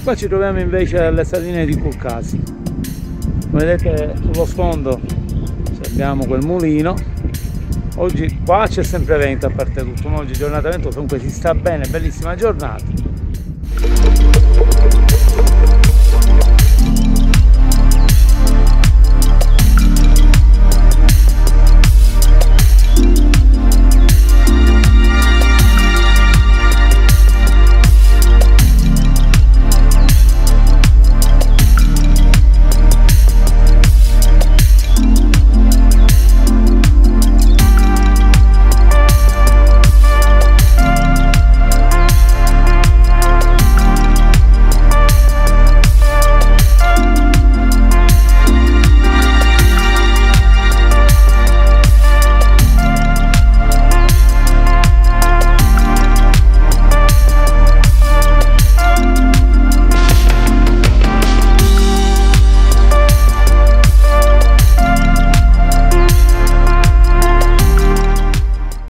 Qua ci troviamo invece alle saline di Curcasi. Come vedete sullo sfondo abbiamo quel mulino. Oggi qua c'è sempre vento, a parte tutto, ma oggi giornata ventosa, comunque si sta bene, bellissima giornata.